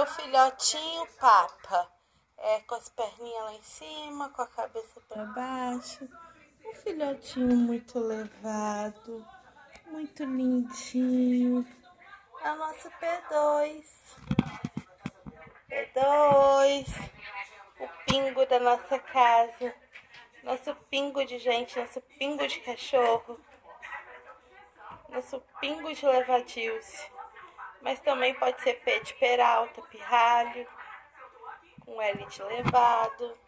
meu filhotinho Papa. Com as perninhas lá em cima, com a cabeça para baixo. Um filhotinho muito levado, muito lindinho. É o nosso P2. P2. O pingo da nossa casa. Nosso pingo de gente, nosso pingo de cachorro. Nosso pingo de levadios. Mas também pode ser P de Peralta, pirralho, com L de levado.